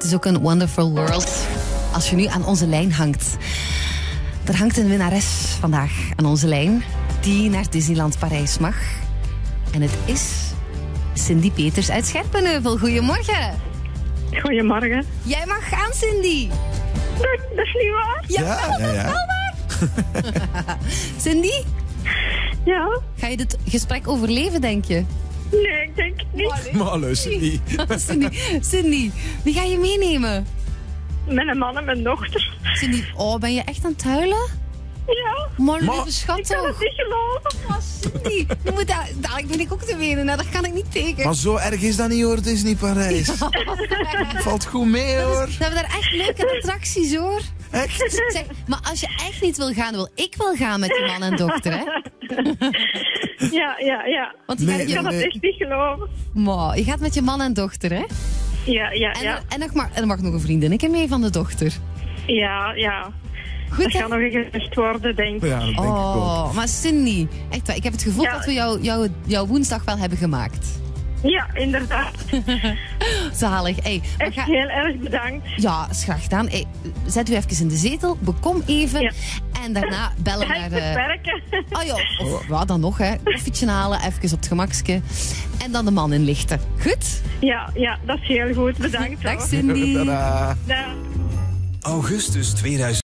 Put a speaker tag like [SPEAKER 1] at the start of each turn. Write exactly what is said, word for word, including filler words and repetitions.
[SPEAKER 1] is ook een wonderful world. Als je nu aan onze lijn hangt. Er hangt een winnares vandaag aan onze lijn die naar Disneyland Parijs mag. En het is Cindy Peters uit Scherpenheuvel. Goedemorgen.
[SPEAKER 2] Goedemorgen.
[SPEAKER 1] Jij mag gaan, Cindy.
[SPEAKER 2] Dat, dat is niet waar.
[SPEAKER 1] Ja,
[SPEAKER 3] Ja,
[SPEAKER 1] dat
[SPEAKER 3] ja,
[SPEAKER 1] is
[SPEAKER 3] ja.
[SPEAKER 1] wel waar. Cindy,
[SPEAKER 2] Ja?
[SPEAKER 1] ga je dit gesprek overleven, denk je?
[SPEAKER 2] Nee, ik denk het niet.
[SPEAKER 3] Maar luister niet.
[SPEAKER 1] Cindy, Cindy, wie ga je meenemen?
[SPEAKER 2] Mijn man en mijn dochter.
[SPEAKER 1] Cindy, oh, ben je echt aan het huilen?
[SPEAKER 2] Ja,
[SPEAKER 1] Maar
[SPEAKER 3] Maar-
[SPEAKER 1] lieve schat
[SPEAKER 2] ik kan het
[SPEAKER 1] toch.
[SPEAKER 2] niet geloven.
[SPEAKER 1] Oh, Cindy, je moet daar, dadelijk ben ik ook te wenen. Nou, daar kan ik niet tegen.
[SPEAKER 3] Maar zo erg is dat niet hoor, Disney Parijs. Valt goed mee hoor.
[SPEAKER 1] We hebben daar echt leuke attracties, hoor.
[SPEAKER 3] Echt?
[SPEAKER 1] Zeg, maar als je echt niet wil gaan, wil ik wel gaan met je man en dochter, hè?
[SPEAKER 2] Ja, ja, ja.
[SPEAKER 1] Want je,
[SPEAKER 3] Nee,
[SPEAKER 1] gaat,
[SPEAKER 2] Ik
[SPEAKER 1] je,
[SPEAKER 2] kan het
[SPEAKER 3] nee.
[SPEAKER 2] echt niet geloven.
[SPEAKER 1] Maar, je gaat met je man en dochter, hè?
[SPEAKER 2] Ja, ja,
[SPEAKER 1] En,
[SPEAKER 2] ja.
[SPEAKER 1] en, nog maar, en er mag nog een vriendinnetje mee van de dochter.
[SPEAKER 2] Ja, ja.
[SPEAKER 1] Goed,
[SPEAKER 2] Dat
[SPEAKER 1] hè?
[SPEAKER 2] gaat nog gezegd worden, denk ik.
[SPEAKER 3] Ja, dat denk ik ook.
[SPEAKER 1] Oh, maar Cindy, echt waar, ik heb het gevoel
[SPEAKER 2] Ja.
[SPEAKER 1] dat we jou, jou, jouw woensdag wel hebben gemaakt.
[SPEAKER 2] Ja, inderdaad.
[SPEAKER 1] Zalig. Hey, we
[SPEAKER 2] Echt
[SPEAKER 1] gaan-
[SPEAKER 2] heel erg bedankt.
[SPEAKER 1] Ja, is graag gedaan. Hey, zet u even in de zetel, bekom even
[SPEAKER 2] Ja.
[SPEAKER 1] en daarna bellen
[SPEAKER 2] Ga
[SPEAKER 1] naar...
[SPEAKER 2] ik
[SPEAKER 1] eh,
[SPEAKER 2] werken?
[SPEAKER 1] Oh ja, of ja, dan nog, hè. Koffietje halen, even op het gemakske. En dan de man inlichten. Goed?
[SPEAKER 2] Ja, ja, dat is heel goed. Bedankt.
[SPEAKER 1] Dag
[SPEAKER 2] hoor.
[SPEAKER 1] Cindy.
[SPEAKER 3] Tadaa.
[SPEAKER 2] Dag.
[SPEAKER 4] Augustus tweeduizend